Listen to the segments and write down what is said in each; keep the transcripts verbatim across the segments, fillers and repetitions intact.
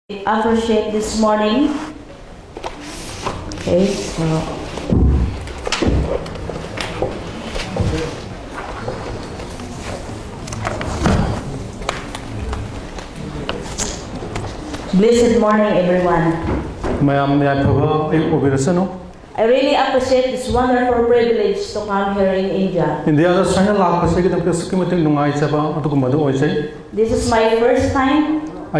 appreciate this morning. Okay, so blessed morning, everyone. I really appreciate this wonderful privilege to come here in India. This is my first time. I'm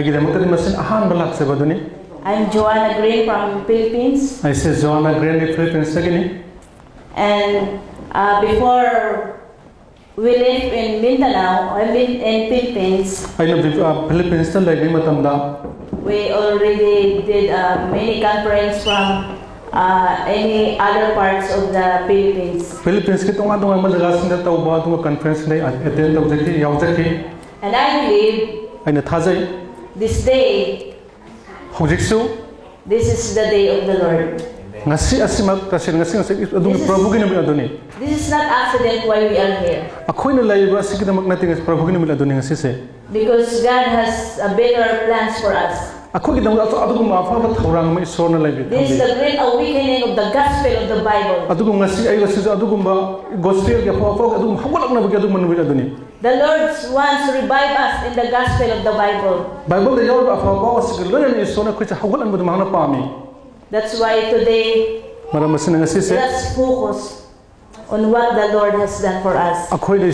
Joanna Green from Philippines. I say Joanna Green from Philippines. And uh, before we live in Mindanao, I live in Philippines. I live in Philippines. We already did uh, many conferences from uh, any other parts of the Philippines. Philippines kitong adong madalasin na tawba adong conference na attend tawjaki yawjaki. And I believe ay nathajay this day, hojiksu, this is the day of the Lord. ngasi asimak kasir ngasi ngasi adong Prabhu ginabi adoni. This is not accident why we are here. Akoy na laiba sikidamak nating Prabhu ginabi adoni ngasi se. Because God has a better plans for us. Akoy gidang ato adong mafa thawrang ma isor na laibi. This is the great awakening of the gospel of the Bible. Adong ngasi ay ngasi adong ba gospel ga fa fa adong hawalak na bagi adong manubi adoni. The Lord wants to revive us in the gospel of the Bible. Bible da yaw fa fa sigil loyan isor na kucha hawalan bud mahna pami. That's why today let us focus on what the Lord has done for us. So before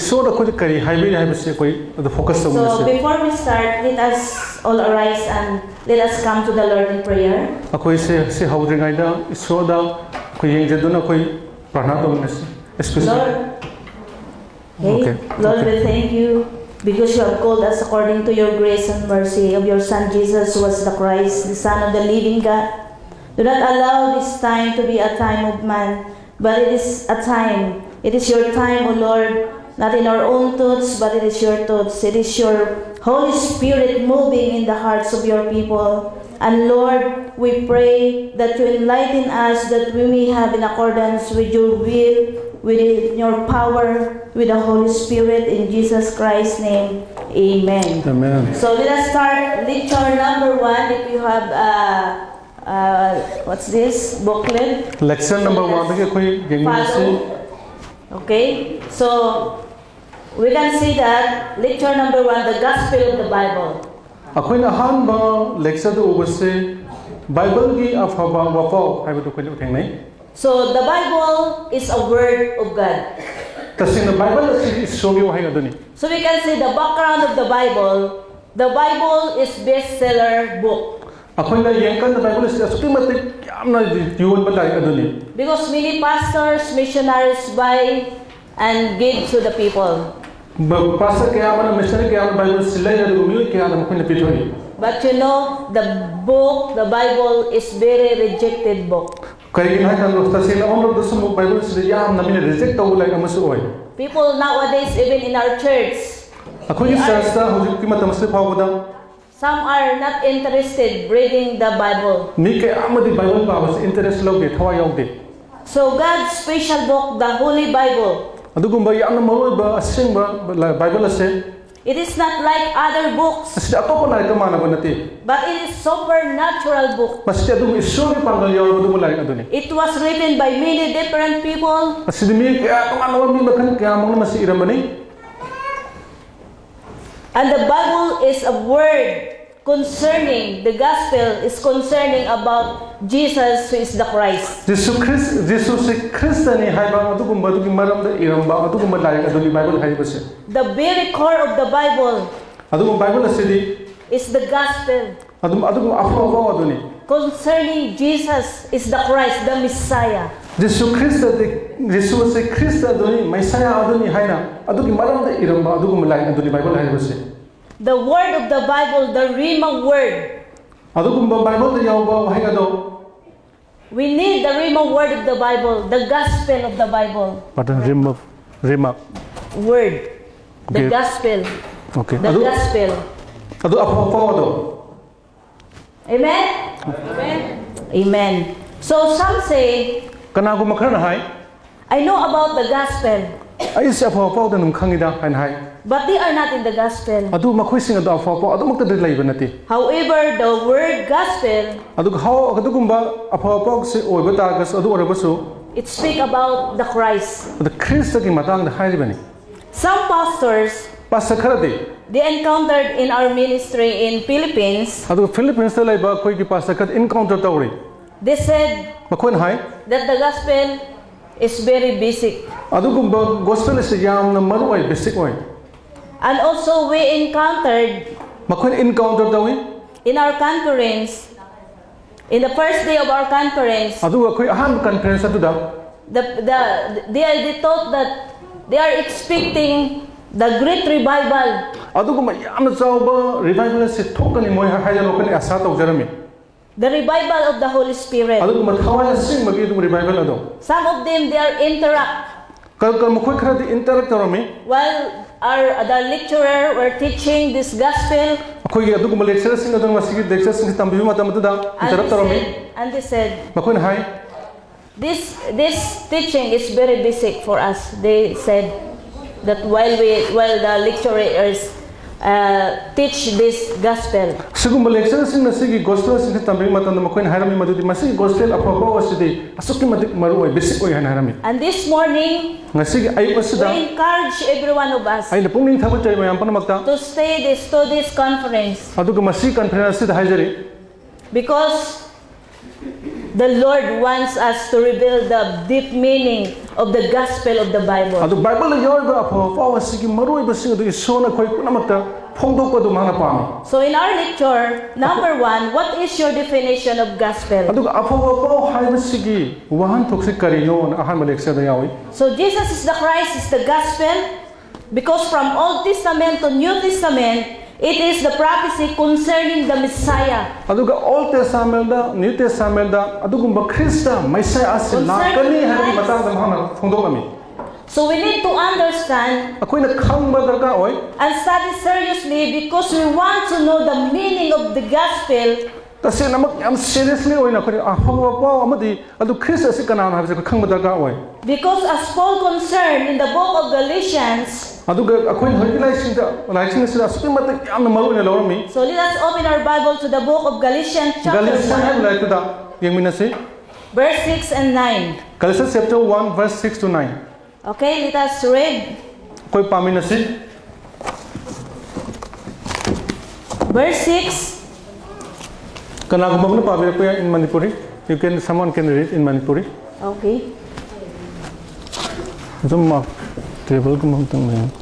we start, let us all arise and let us come to the Lord in prayer. Lord, okay. Lord, we thank you because you have called us according to your grace and mercy of your Son Jesus, who was the Christ, the Son of the living God. Do not allow this time to be a time of man, but it is a time. It is your time, O Lord, not in our own thoughts, but it is your thoughts. It is your Holy Spirit moving in the hearts of your people. And Lord, we pray that you enlighten us, that we may have in accordance with your will, with your power, with the Holy Spirit, in Jesus Christ's name. Amen. Amen. So let us start lecture number one. If you have uh, Uh, what's this booklet? Lecture number one. Okay, so we can see that lecture number one, the gospel of the Bible. Akoy na hanba lecture do ubase Bible gi afaba wapo ay buto ko tengnay. So the Bible is a word of God. Kasi the Bible is shogi wahay adoni. So we can see the background of the Bible. The Bible is bestseller book. Akoy na yengkan the Bible is asuki mate kyamna yuon balay adoni. Because many pastors, missionaries buy and give to the people. Pastor kaya man missionary kaya Bible silay na rumili kaya na akoy na pitoy. But you know, the book, the Bible is very rejected book. Kaya ginahan ng tasin na ono do sumo Bible is yam na min reject taw lay ang masuoy. People nowadays, even in our church, akoy church ta hujik ki mata masli pawodang. Some are not interested reading the Bible. So God's special book, the Holy Bible, it is not like other books, but it is supernatural book. It was written by many different people. And the Bible is a word concerning, the gospel is concerning about Jesus, who is the Christ. Jesus Christ, Jesus Christ ni haiba atu kumba tu kimaram da iramba atu kumba lai aduni Bible haiba se. The very core of the Bible atu Bible asidi is the gospel. atu atu afro afro aduni. Concerning Jesus is the Christ, the Messiah. Jesus Christ de Jesus Christ aduni Messiah aduni haina atu kimaram da iramba atu kumba lai aduni Bible haiba se. The word of the Bible, the Rhema word. We need the Rhema word of the Bible, the gospel of the Bible. But the Rhema, Rhema word, the okay. Gospel. Okay. The adu, gospel. Adu Amen. Amen. Amen. So some say, I know about the gospel. ai se afa pau da num khangida han hai but they are not in the gospel. adu makhoi sing adu afa pau adu makta lai banati However, the word gospel, adu how adu gumba afa pau se oiba ta gas adu orabasu it speak about the Christ. adu Christ ki matang da hai bani Some pastors, pastor kharade they encountered in our ministry in Philippines, adu Philippines ta laiba koi ki pastor khat encounter tawri they said makhoi hai that the gospel is very basic. adu gumba gospel is yam na maru ai basic oi And also we encountered makhoi encounter tawi in our conference, in the first day of our conference, adu koi ahan conference adu da the, the, they, are, they thought that they are expecting the great revival. adu gumba yam na chawba revival se thokani moi hai ja lokani asa taw jarami The revival of the Holy Spirit. adu gumba thawai sing magi du revival adu Some of them, they are interact. kal kal makhoi kharade interact tarami While our the lecturer were teaching this gospel, akhoi gi adu gumba lecture sing adu masigi lecture sing tambi mata mata da and interact they tarami said, and they said, makhoi hai this this teaching is very basic for us. They said that while we while the lecturers uh, teach this gospel, sigum lecture sing masigi gospel sing tambi mata da makhoi harami madu di masigi gospel aphaba wasidi asuki madik maru oi basic oi han harami and this morning ngasigi ayu we asida encourage every one of us ai na pungning thabu chai mayam pan makta to stay this to this conference, adu ga masi conference da haijari because the Lord wants us to reveal the deep meaning of the gospel of the Bible. adu bible yor ba aphaba wasigi maru oi basing adu sona khoi puna makta phongdok ko du mana pami So in our lecture, number one, what is your definition of gospel? adu aphaba pau hai basigi wahan thoksi karino na ahan lecture da yawi So Jesus is the Christ, is the gospel, because from Old Testament to New Testament, it is the prophecy concerning the Messiah. adu ga old testament da new testament da adu gumba christa messiah asil na kani hari matang da mahana phongdok ami So we need to understand akoina khangba darka oi and study seriously because we want to know the meaning of the gospel. tase namak am seriously oi na khori aphaba pau amadi adu christ asi kana na habse khangba darka oi Because as Paul concerned in the book of Galatians, adu ga akoin hori lai sing da lai sing sira suki matak am na maru ne lawmi so let us open our Bible to the book of Galatians chapter galatians hai one, lai da yengmina se verse six and nine. galatians chapter one verse six to nine Okay, let us read. koi pamina se Verse six. kana gumba pa be ko in manipuri you can someone can read in manipuri Okay. zum ma table ko mam tang mai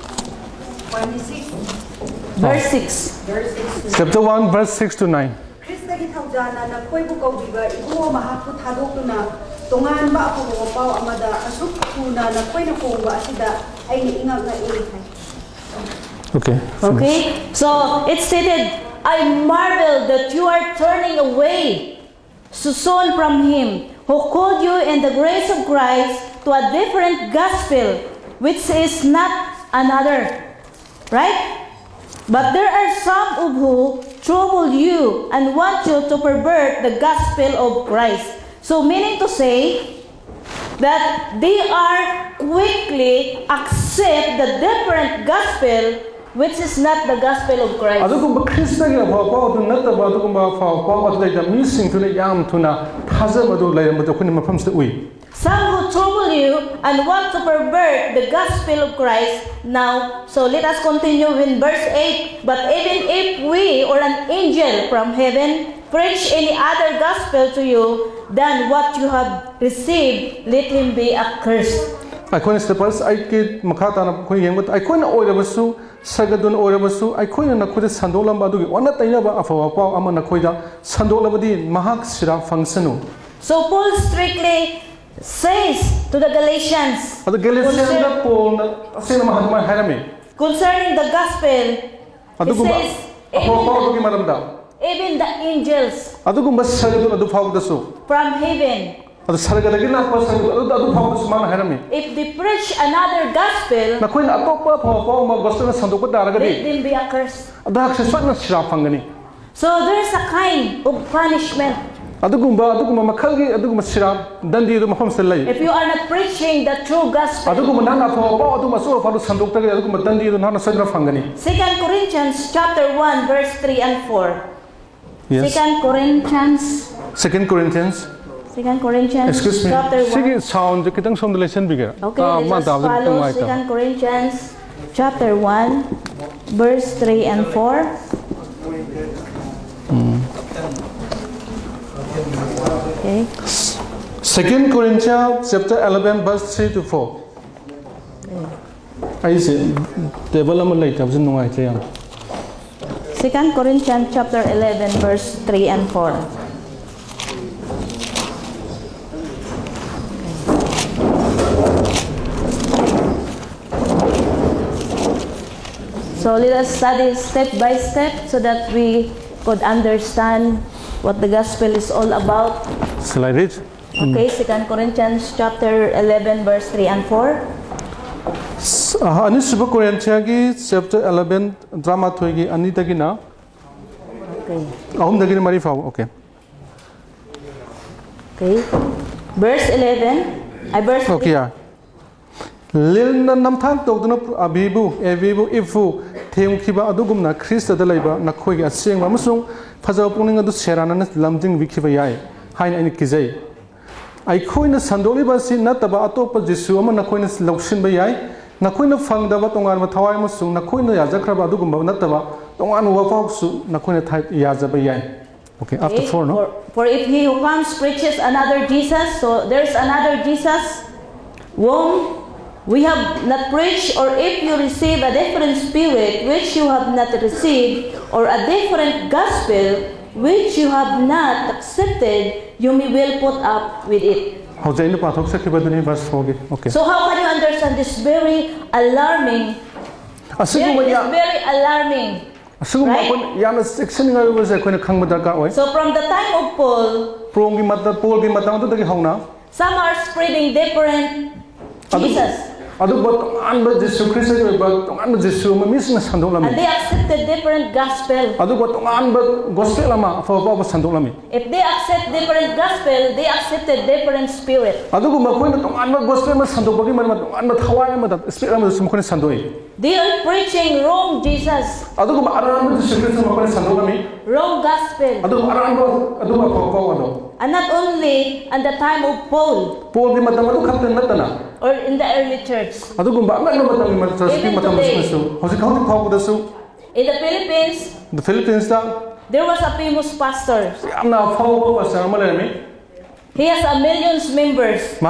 Verse six. Verse six. chapter one verse six to nine Kristagi thaujana na khoibu kaubiba ibuo mahaku thadokuna tongan ba apo pau amada asuk thuna na khoina khongba asida aini ingak na iri hai. okay Okay. So it stated, I marvel that you are turning away so soon from him who called you in the grace of Christ to a different gospel, which is not another. Right? But there are some of who trouble you and want you to pervert the gospel of Christ. So meaning to say that they are quickly accept the different gospel which is not the gospel of Christ. adu gumba christa ga pha pa adu natta ba adu gumba pha pa adu da mi sing thuna yam thuna thaza adu lai ma khuni mafam se ui Some who trouble you and want to pervert the gospel of Christ. Now, so let us continue in verse eight. But even if we or an angel from heaven preach any other gospel to you than what you have received, let him be accursed. aikoina steps ai ke makha ta na khoi yeng bat aikoina oirabasu sagadun oirabasu aikoina na khuda sandolam ba adu ona taina ba afawa pa ama na khoida sandolabadi mahak sira functionu So Paul strictly says to the Galatians adu galatians da concern- paul na asena mahatma harame concerning the gospel, adu he gumba says, afawa pa even adu the, ki maramda even the angels adu gumba sagadun adu phaw da su from heaven, adu sarga da gina pa sagadun adu adu phaw da su mana harame if they preach another gospel, na khoina atopa phaw pa ma gospel sandok da raga let di them be accursed. adu hak se swana sira phangani So there is a kind of punishment adugumba adugumba makhalgi adugumba sira dandi adu mafam sallai If you are not preaching the true gospel, adugumba nana fa ba adu maso fa sandok ta adugumba dandi adu nana sadra fangani Second Corinthians chapter one, verse three and four. Yes. Second Corinthians, Second Corinthians. Second Corinthians Excuse me. chapter Sigi one. sound je kitang som lesson bigger. Okay, let us follow Second Corinthians chapter one, verse three and four. Okay. Second Corinthians chapter eleven verse three to four. I say table am later was no idea. Second Corinthians chapter eleven, verse three and four. So let us study step by step so that we could understand what the gospel is all about. Shall I read? Okay, Second Corinthians chapter eleven, verse three and four. Ani suba Corinthians gi chapter eleven drama thoigi ani tagina. Okay. Ahum dagina mari fau. Okay. Okay. Verse eleven. I verse Okay. Yeah. Lilna namthang togduna abibu evibu ifu theumkhiba adugumna Christ da laiba nakhoigi aseng amasung phajaw pungning adu serana lamjing wikhiba yai hain ani kijai ai khoina sandoli basi nataba atopa jisu ama nakhoina lauksin ba yai nakhoina fangdaba tongan ma thawai amasung nakhoina yajakraba adugumba nataba tongan wafau su nakhoina thai yajaba yai. Okay, after Okay, four, no? For, for if he who comes preaches another Jesus, so there's another Jesus whom we have not preached, or if you receive a different spirit which you have not received, or a different gospel which you have not accepted, you may well put up with it. How's the path of Sakibaduni verse four? Okay. So how can you understand this very alarming? Very, this very alarming. Right? So from the time of Paul, some are spreading different Jesus. And they accepted different gospel. If they accept different gospel, they accepted different spirit. They are preaching wrong Jesus, wrong gospel. And not only at the time of Paul, or in the early church. Even today, in the Philippines, the Philippines there was a famous pastor. He has a millions members.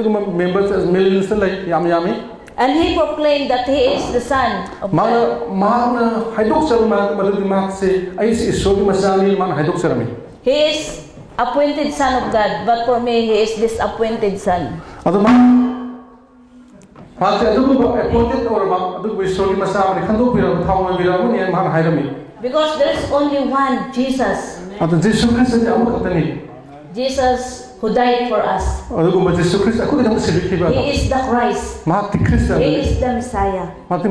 And he proclaimed that he is the son of God. He is appointed son of God, but for me, he is disappointed son. Because there is only one Jesus. Jesus who died for us. He is the Christ. He is the Messiah.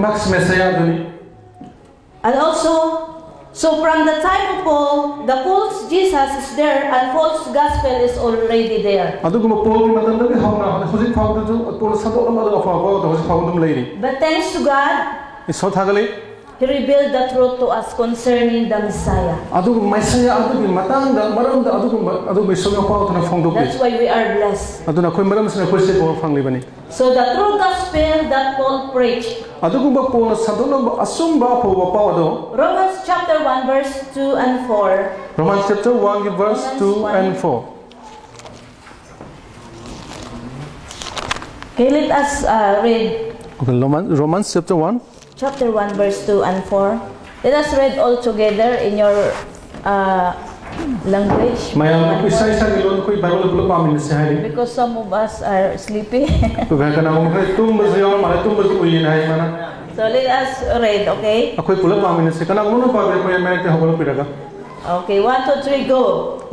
And also, so from the time of Paul, the false Jesus is there and false gospel is already there. But thanks to God, He revealed the truth to us concerning the Messiah. That's why we are blessed. So the true gospel that Paul preached, Romans chapter one, verse two and four. Romans chapter one, verse two and four. Okay, let us uh, read. Okay, Romans, Romans chapter one. Chapter one, verse two and four. Let us read all together in your uh, language. Because some of us are sleepy. So let us read, okay? Okay, one, two, three, go.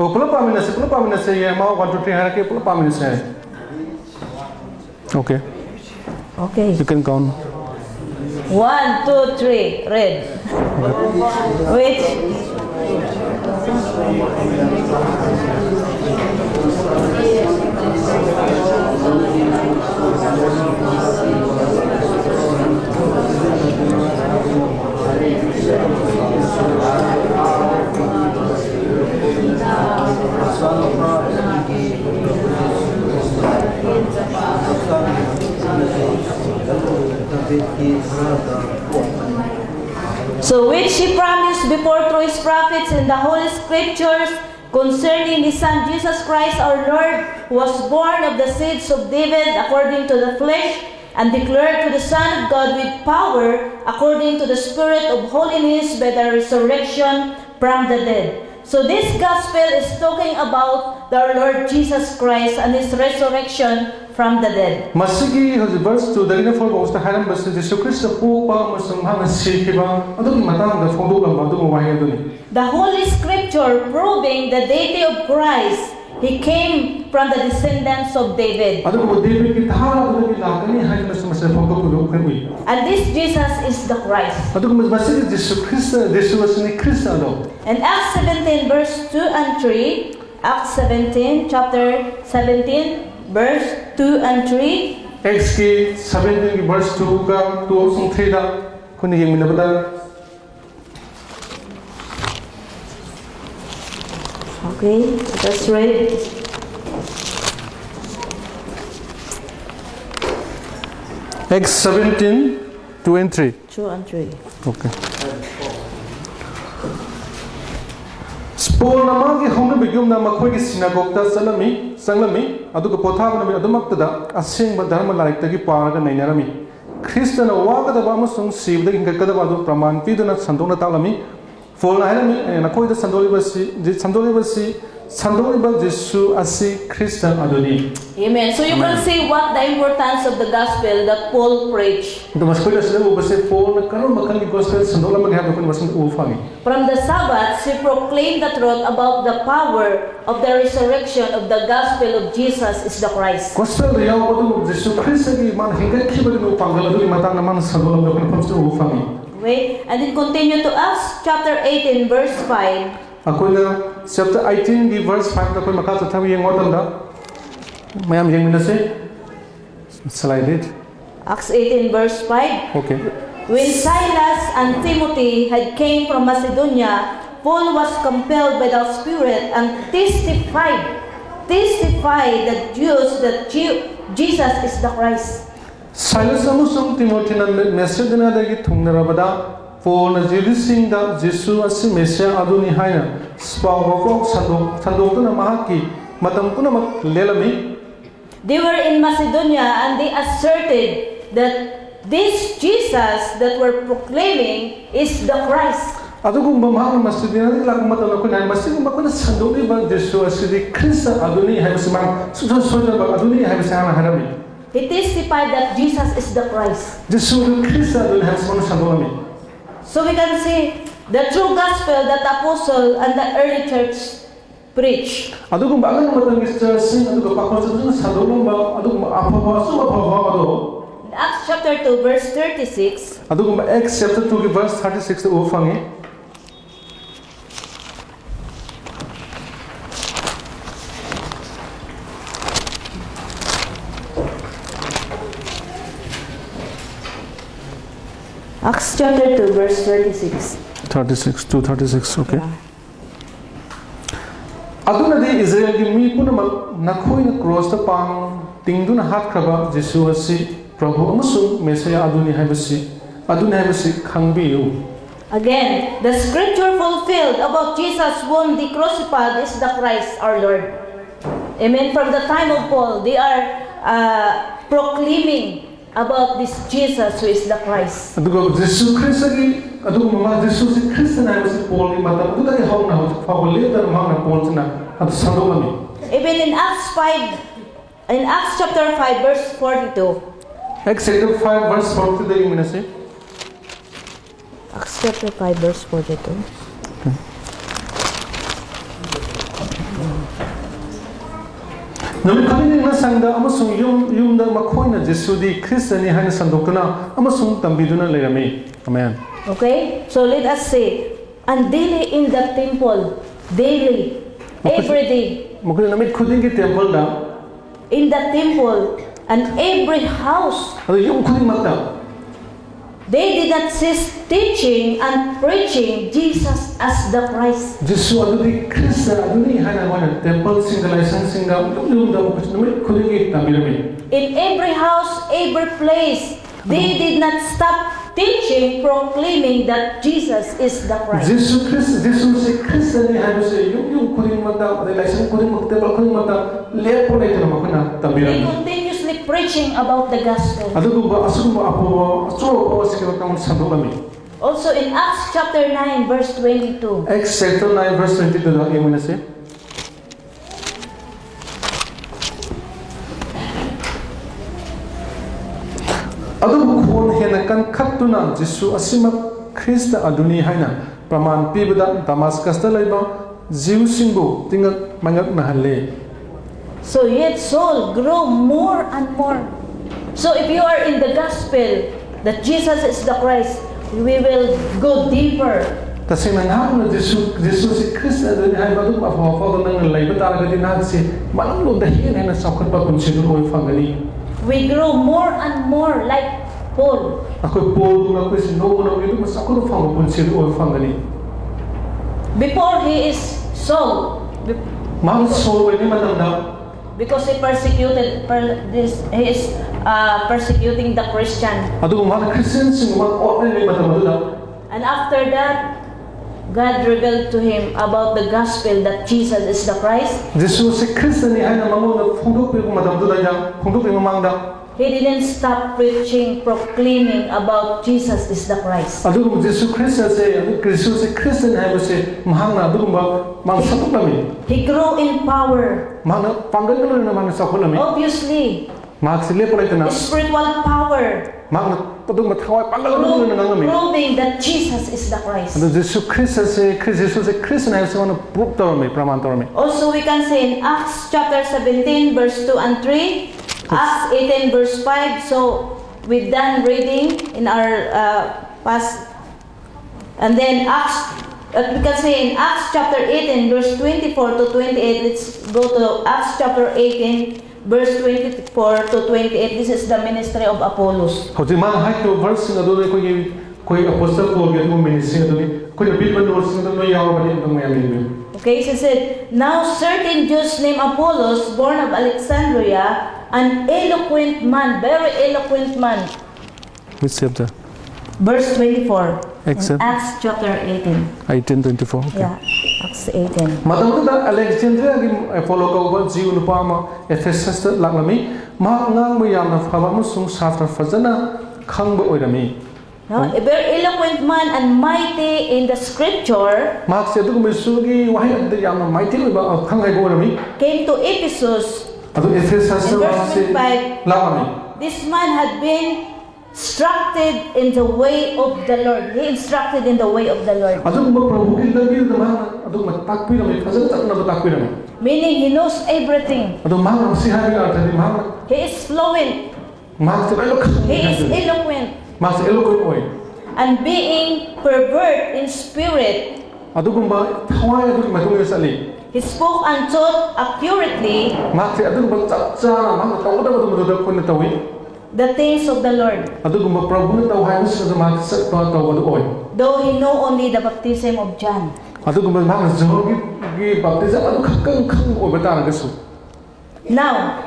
Okay. Okay. You can count. One, two, three, read. Which? So which he promised before through his prophets in the Holy Scriptures concerning his Son Jesus Christ our Lord, who was born of the seeds of David according to the flesh, and declared to the Son of God with power according to the Spirit of holiness by the resurrection from the dead. So this gospel is talking about our Lord Jesus Christ and his resurrection from the dead. Masigi verse two dagina for bosta haram bas Jesus Christ po pa masang hang sikiba adu matang da fondo lam adu mo aduni. The Holy Scripture proving the deity of Christ. He came from the descendants of David. And this Jesus is the Christ. And Acts seventeen verse two and three, Acts seventeen, chapter seventeen, verse two and three. Acts seventeen verse two ka two and three da kuni yung minabada. Okay, that's right. Acts seventeen, two and three. Two and three. Okay. Paul namagi hongna bigum na makhoi ki synagogue ta salami sanglami aduga pothaba na adumakta da asing ba dharma laik ta ki paraga nainarami Christian waga da ba amasung sibda ingkada ba du praman piduna sandona talami Paul nainami nakoi da sandoli basi sandoli basi sandoli ba Jesu asi Christian aduni. Amen. So you can see what the importance of the gospel that Paul preached. The maskoi da sila basi Paul na karon makan ki gospel sandola maghap kun basin ufami. From the Sabbath, she proclaimed the truth about the power of the resurrection of the gospel of Jesus is the Christ. Gospel da yaw adu Jesu Christ ki man hinga ki ba no pangal adu matang na man sandola kun basin ufami. Wait, and then continue to Acts chapter eighteen verse five. Akoina chapter eighteen di verse five da koi makha tathabi yeng watam da mayam yeng minase slide it. Acts eighteen verse five. Okay. When Silas and Timothy had came from Macedonia, Paul was compelled by the Spirit and testified, testified the Jews that Jesus is the Christ. Silas amusung Timothy na Macedonia dagi thungnarabada Paul na jilising da Jesu asi Messiah aduni haina spawgo sandok sandok na mahaki matam kuna mak lelami. They were in Macedonia and they asserted that this Jesus that we're proclaiming is the Christ. Adugum bamhang Macedonia lag matam kuna masing makuna sandok ni ba Jesu asi di Christ aduni haina simang susun soja ba aduni haina sana harami. He testified that Jesus is the Christ. Jesu di Christ aduni haina simang sandolami. So we can see the true gospel that the apostle and the early church preach. Adugum bagan matang church adugum pakon sadolum ba adugum apapa suma bhava ado. Acts chapter two verse thirty-six. Adugum Acts chapter two verse thirty-six o fangi. Acts chapter two verse thirty-six. thirty-six, two thirty-six, okay. Aduna di Israel ki mi puna nakhoi na cross ta pang tingduna hat kraba Jesu asi Prabhu amasung Messiah aduni haibasi aduni haibasi khangbiu. Again, the scripture fulfilled about Jesus whom they crucified is the Christ our Lord. Amen. From the time of Paul, they are uh, proclaiming about this Jesus who is the Christ. Adugo Jesus Christ agi adugo mama Jesus Christ na haibasi Paul ni mata adugo dai haw na haw fawole dar ma na Paul na adu sandolami. Even in Acts five, in Acts chapter five verse forty-two. Acts chapter five verse forty-two dai minase. Acts chapter five verse forty-two. Okay. Nabi kami na sangda amasung yum yum da makhoi na Jesu di Christ ni haina sandokuna amasung tambiduna lerami. Amen. Okay? So let us say, and daily in the temple, daily, every day. Mukul namit khudin ki temple da. In the temple and every house. Ado yung khudin magda. They did not cease teaching and preaching Jesus as the Christ. Jesu adu di Christ adu ni haina wana temple single license single yum da mukul namit khudin ki tambirami. In every house, every place, They did not stop teaching, proclaiming that Jesus is the Christ. Jesus Christ, Jesus Christ ni hai se yung yung kuring mata, de laisang kuring mata, bal kuring mata, lepo na ito na makuna They tabiran. continuously preaching about the gospel. Adugo ba asum ba apo, asuro ba sikiro kang sandok lami. Also in Acts chapter nine, verse twenty-two. Acts chapter nine verse twenty-two na yung na se. Adugo kon hena kan khatuna Jisu asima Krista aduni haina praman pibada Damascus ta laiba jiu singbo tingak mangak na hale. So yet Saul grew more and more. So if you are in the gospel that Jesus is the Christ, we will go deeper. Kasi nang hapon na Jisu Jisu si Krista aduni hai badu apa apa nang laiba ta gadi na si manlo dahin hena sakot pa kun sidu oi fangani. We grow more and more like Paul. Ako Paul na ko si no na gitu mas ako fang kun sidu oi fangani. Before he is Saul, be- Mang Saul ini manang because he persecuted, per, this, he is uh, persecuting the Christian. adugo man Christian sing man ordinary mata madula. And after that, God revealed to him about the gospel that Jesus is the Christ. Jesus si Krista ni hai na mango na phungdok pe ko madam tu da yang phungdok pe mamang da. He didn't stop preaching, proclaiming about Jesus is the Christ. Adugo Jesus Krista se Jesus si Krista ni hai se mahang na adugo ba mang satok lami. He grew in power. Mang panggal ko na mang sakot lami. Obviously, Mang sile pala ito na. spiritual power, Mang padung mathawai panggal ko na nang lami. proving that Jesus is the Christ. Adu Jesus Krista se Jesus si Krista ni hai se mana proof tarami praman tarami. Also, we can say in Acts chapter seventeen, verse two and three, Acts eighteen, verse five. So, we've done reading in our uh, past. And then Acts, uh, we can say in Acts chapter eighteen, verse twenty-four to twenty-eight. Let's go to Acts chapter eighteen, verse twenty-four to twenty-eight. This is the ministry of Apollos. Hojik mang hai ko verse sing adu ko ye ko apostle Paul ge ko ministry adu ni ko ye bil bandu sing adu no yaw ba ni adu mayam ni. Okay, so it said, now certain Jews named Apollos, born of Alexandria, an eloquent man, very eloquent man. Which chapter? Verse twenty-four. Acts In Acts chapter eighteen. eighteen twenty-four. Okay. Yeah, Acts eighteen. Madam da Alexandria gi follow ko ba jiu nu pa ma Ephesus ta laklami ma ngang mo yam na phaba mu sung safra fazana khang ba oirami. No? A very eloquent man and mighty in the scripture Mark se du mi su gi wahi ad yam na mighty ba khang ai go oirami. came to Ephesus. Adu Ephesus In ta verse se twenty-five, laklami. this man had been instructed in the way of the Lord. He instructed in the way of the Lord. Adu ma prabhu ki labi da ma adu ma takpi rami fazana tak na ba takpi rami. Meaning he knows everything. Adu ma ma si hai ga ta ni ma He is fluent. ma se elo He is khang. eloquent. Ma se elo ko oi. And being pervert in spirit, Adu gumba thawai adu ma tu sali. he spoke and taught accurately Ma se adu ba chak cha ma ta ko da ba du da ko na tawi. the things of the Lord, Adugumba prabhu na taw hai sa ma sa pa taw adu oi. though he know only the baptism of John. Adugumba ma na zo gi gi baptism adu khakang khang oi bata na gasu. Now,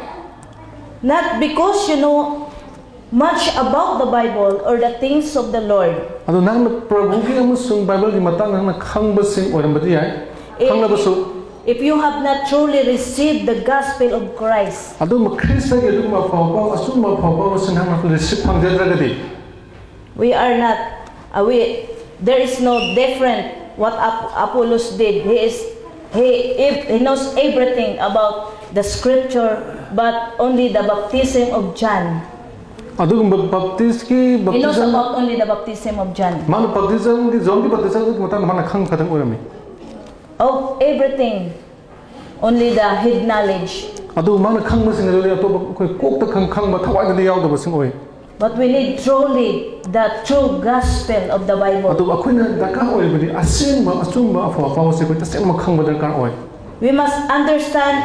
not because you know much about the Bible or the things of the Lord. Adu nang prabhu gi amusung Bible gi matang nang khang ba sing oi ramati ai. Khang na basu. If you have not truly received the gospel of Christ, Adu ma Krista gi adugumba pa pa asu ma pa pa sing hang na receive phang ja ga di. we are not, uh, we, there is no different what Ap- Apollos did. He is, he, if, he knows everything about the scripture, but only the baptism of John. Adugumba baptist ki He knows baptism about only the baptism of John. ma baptism gi zong gi baptism gi matang ma na khang khatang oi rami. Of everything, only the hid knowledge. Adu ma na khang ba sing adu to ko kok ta khang khang ba thawai ga yaw da ba sing oi. But we need truly the true gospel of the Bible. Adu akhoi daka oi badi asin ba asum ba fa fa se ko ta sem ma khang ba darkar oi. We must understand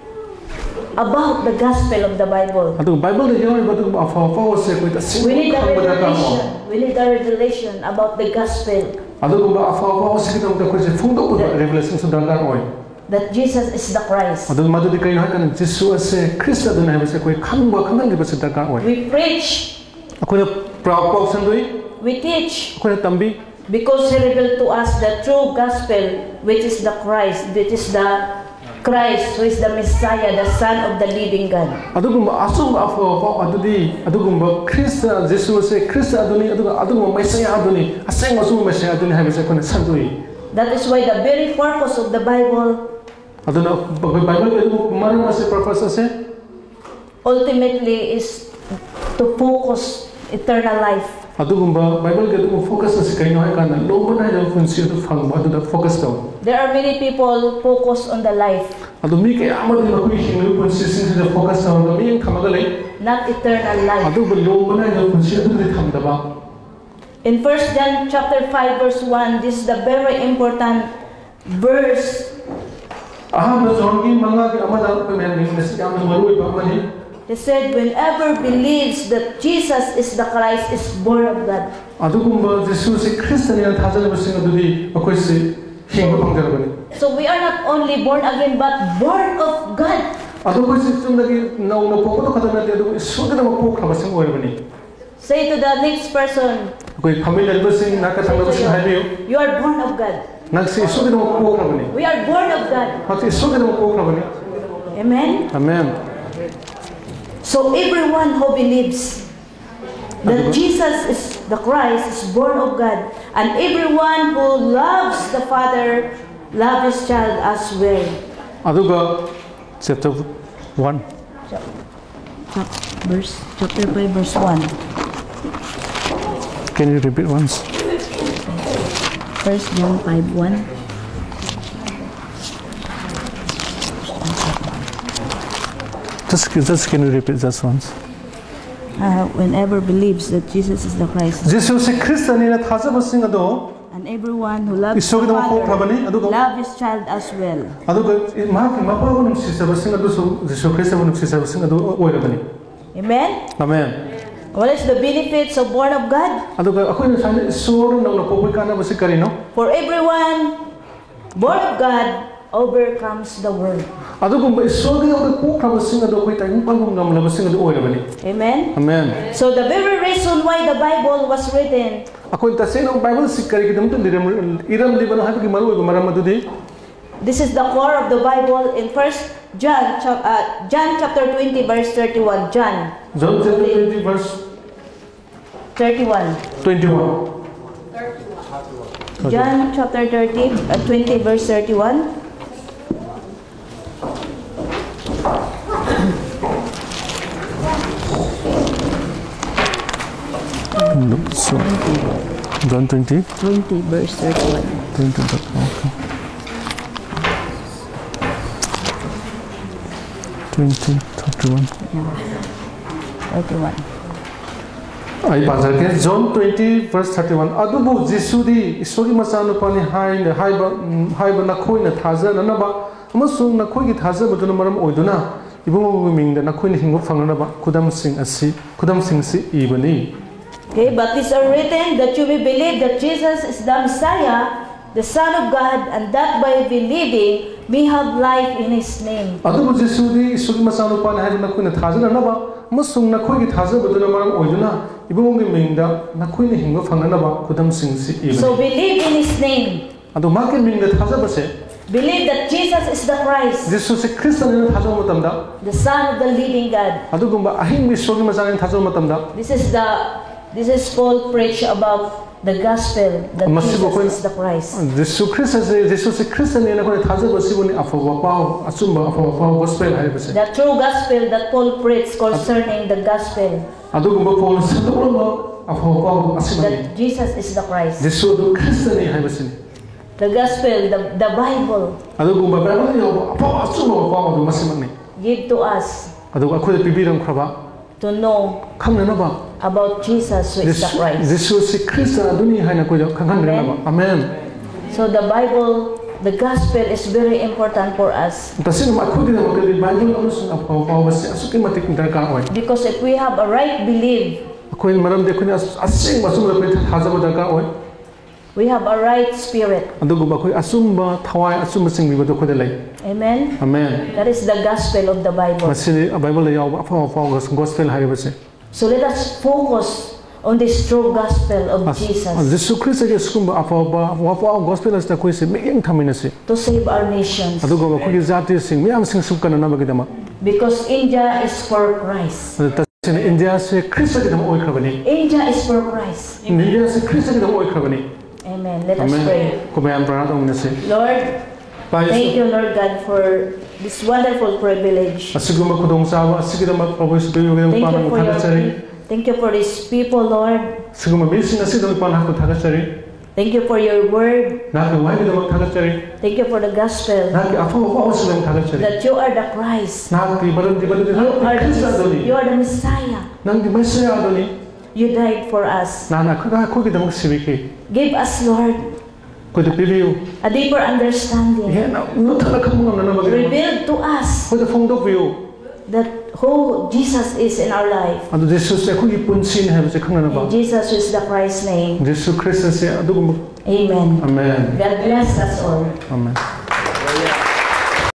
about the gospel of the Bible. Adu Bible de yaw ba du fa fa se ko ta sem We need ma a khang ba darkar oi. revelation. We need a revelation about the gospel Adu ba fa fa se ko ta ko se phung do revelation su darkar oi. that Jesus is the Christ. Adu ma du de kai ha kan Jesu se Christ adu na se ko khang ba khang gi ba se darkar oi. We preach ꯑꯩꯈꯣꯏꯅ ꯄꯥꯎ ꯁꯟꯗꯣꯛꯏ We teach ꯑꯩꯈꯣꯏꯅ ꯇꯝꯕꯤ because He revealed to us the true gospel, which is the Christ, which is the Christ, who is the Messiah, the Son of the living God. ꯑꯗꯨꯒꯨꯝꯕ ꯑꯆꯨꯝꯕ ꯑꯐꯕ ꯄꯥꯎ ꯑꯗꯨꯗꯤ ꯑꯗꯨꯒꯨꯝꯕ ꯈ꯭ꯔꯤꯁꯇ ꯖꯤꯁꯨꯁꯦ ꯈ꯭ꯔꯤꯁꯇ ꯑꯗꯨꯅꯤ ꯑꯗꯨꯒ ꯑꯗꯨꯒꯨꯝꯕ ꯃꯦꯁꯤꯌꯥ ꯑꯗꯨꯅꯤ ꯑꯁꯦꯡꯕ ꯑꯆꯨꯝꯕ ꯃꯦꯁꯤꯌꯥ ꯑꯗꯨꯅꯤ ꯍꯥꯏꯕꯁꯦ ꯑꯩꯈꯣꯏꯅ ꯁꯟꯗꯣꯛꯏ. That is why the very purpose of the Bible ꯑꯗꯨꯅ ꯕꯥꯏꯕꯜꯒꯤ ꯃꯔꯝ ꯑꯁꯤ ꯄꯔꯄꯁ ꯑꯁꯦ ultimately is to focus eternal life. ꯑꯗꯨꯒꯨꯝꯕ ꯕꯥꯏꯕꯜꯒꯤ ꯑꯗꯨꯒꯨꯝꯕ ꯐꯣꯀꯁ ꯑꯁꯤ ꯀꯩꯅꯣ ꯍꯥꯏꯀꯥꯟꯗ ꯂꯣꯡꯕ ꯅꯥꯏꯗꯕ ꯄꯨꯟꯁꯤ ꯑꯗꯨ ꯐꯪꯕ ꯑꯗꯨꯗ ꯐꯣꯀꯁ ꯇꯧꯏ. There are many people focused on the life, ꯑꯗꯨ ꯃꯤ ꯀꯌꯥ ꯑꯃꯗꯤ ꯃꯈꯣꯏꯒꯤ ꯍꯤꯡꯂꯤꯕ ꯄꯨꯟꯁꯤꯁꯤꯡꯁꯤꯗ ꯐꯣꯀꯁ ꯇꯧꯔꯒ ꯃꯤꯠꯌꯦꯡ ꯊꯝꯃꯒ ꯂꯩ. not eternal life. ꯑꯗꯨꯕꯨ ꯂꯣꯡꯕ ꯅꯥꯏꯗꯕ ꯄꯨꯟꯁꯤ ꯑꯗꯨꯗꯤ ꯊꯝꯗꯕ. In First John chapter five verse one, this is the very important verse. ꯑꯍꯥꯟꯕ ꯖꯣꯟꯒꯤ ꯃꯉꯥꯒꯤ ꯑꯃꯗ ꯑꯩꯈꯣꯏꯅ ꯌꯦꯡꯕꯁꯤ ꯌꯥꯝꯅ ꯃꯔꯨꯑꯣꯏꯕ ꯑꯃꯅꯤ. He said, whenever believes that Jesus is the Christ is born of God. ꯑꯗꯨꯒꯨꯝꯕ ꯖꯤꯁꯨꯁꯤ ꯈ꯭ꯔꯤꯁꯇꯅꯤꯅ ꯊꯥꯖꯔꯤꯕꯁꯤꯡ ꯑꯗꯨꯗꯤ ꯑꯩꯈꯣꯏꯁꯤ ꯍꯤꯡꯕ ꯐꯪꯖꯔꯕꯅꯤ. So we are not only born again but born of God. ꯑꯗꯨ ꯑꯩꯈꯣꯏꯁꯤ ꯆꯨꯝꯅꯒꯤ ꯅꯧꯅ ꯄꯣꯛꯄꯗ ꯈꯛꯇ ꯅꯠꯇꯦ ꯑꯗꯨꯕꯨ ꯏꯁꯣꯔꯒꯤꯗꯃꯛ ꯄꯣꯛꯈ꯭ꯔꯕꯁꯤꯡ ꯑꯣꯏꯔꯕꯅꯤ. Say to the next person, ꯑꯩꯈꯣꯏ ꯐꯝꯃꯤꯟꯅꯔꯤꯕꯁꯤꯡ ꯅꯥꯀ ꯊꯪꯅꯕꯁꯤꯡ ꯍꯥꯏꯕꯤꯌꯨ. you are born of God. ꯅꯪꯁꯤ ꯏꯁꯣꯔꯒꯤꯗꯃꯛ ꯄꯣꯛꯈ꯭ꯔꯕꯅꯤ. We are born of God. ꯅꯪꯁꯤ ꯏꯁꯣꯔꯒꯤꯗꯃꯛ ꯄꯣꯛꯈ꯭ꯔꯕꯅꯤ. Amen. Amen. So everyone who believes that Jesus is the Christ is born of God, and everyone who loves the Father loves his child as well. ꯑꯗꯨꯒ chapter one. Verse chapter five verse one. Can you repeat once? First John five one. Just, just can you repeat just once? Uh, whenever believes that Jesus is the Christ, Jesus Christian이나 타자버싱 아도 and everyone who loves the 이스라엘의 Father 복합하니 아도 love his child as well. 아도 그 마크 마파고는 시사버싱 아도 Jesus Christian은 시사버싱 아도 오이라버니. Amen. Amen. What is the benefits of born of God? 아도 그 아코는 사는 이스라엘은 나오는 복을 까나버시 까리노. For everyone born of God overcomes the world. 아도 그 이스라엘의 어떤 복합버싱 아도 거의 다 인방공 남라버싱 아도 오이라버니. Amen. Amen. So the very reason why the Bible was written, 아코는 다세는 바이블 시카리기 때문에 이름 이름 리버는 하기기 마루이고 말함아도디. this is the core of the Bible in First John, uh, John chapter twenty, verse thirty-one. John. John chapter twenty, verse thirty-one. twenty-one. John chapter thirty, uh, twenty, verse thirty-one. So, John twenty. twenty, verse thirty-one. twenty. Okay. twenty, thirty-one. thirty-one. I bazarke John twenty verse thirty-one. Adubu Jisudi isori masanu pani hai na hai ba hai ba nakoi na thaza na ba amasung nakoi ki thaza baduna maram oiduna ibungu ming da nakoi ni hingo phangna ba kudam sing asi kudam sing si ibani. Okay, but these are written that you may believe that Jesus is the Messiah, the Son of God, and that by believing we have life in His name. Adubu Jisudi isori masanu pani hai ba nakoi na thaza na ba amasung nakoi ki thaza baduna maram oiduna ibungu ming da nakoi ni hingo phangna ba kudam sing si ibani. So believe in His name. Adu makin ming da thaza base. Believe that Jesus is the Christ, Jesus Christian ni thaza matamda. the Son of the living God. Adugumba ahing misori masang thaza matamda. This is the this is Paul preach about the gospel that Jesus is the Christ. Jesus Christ Jesus Christian ni nakoi thaza basibuni afawa pao asumba afawa pao gospel hai base. The true gospel that Paul preached concerning the gospel Adugumba Paul sadulama afawa pao asimani. that Jesus is the Christ. Jesus Christian ni hai base. The gospel, the, the Bible, Adugumba Bible ni afawa asumba pao adu masimani. give to us Adug akoi pibiram kraba to know kamna na ba about Jesus who is the Christ. Jesus Christ aduni hai na koi kanghan na ba. Amen. So the Bible, the gospel is very important for us. Tasin makudi na makadi Bible amusung afawa pao base asuki matik darkar oi. Because if we have a right belief, Akoi maram de kuni asing masum la pet thaza ba darkar oi. we have a right spirit. Adugumba koi asumba thawai asumba sing biba do koi lai. Amen. Amen. That is the gospel of the Bible. Masili Bible la yaw afawa pao gospel hai base. So let us focus on this true gospel of Jesus Jesu Christ ke skum afaba wapa gospel as ta koi se meng thamina se to save our nations. adu go ko gi jati sing myam sing suk kana na bagidama Because India is for Christ. ta sin India se Christ ke dam oi khabani India is for Christ. India se Christ ke dam oi khabani Amen. Let us pray. ko myam prana dong ne se Lord, thank you, Lord God, for this wonderful privilege. asiguma khudong sawa asigidama probu se yo ge Thank pa you na for thagachari your, thank you for these people, Lord. siguma mesin asigidama pa na ko thagachari Thank you for your word. na ke wai ge dam thagachari Thank you for the gospel na ke afa ko se dam thagachari that you are the Christ. na ke balan di balan di You are Christ the, adoni you are the Messiah. nang di Messiah adoni You died for us. na na kha ko ge dam sibiki Give us, Lord, ko de pibiu a deeper understanding. ye na no thala kham na na bagidama Reveal to us ko de phong dok view that who Jesus is in our life. adu Jesus se ko gi punsin ha se khana na ba In Jesus is the Christ's name. Jesus Christ se adu Amen. amen God bless us all. amen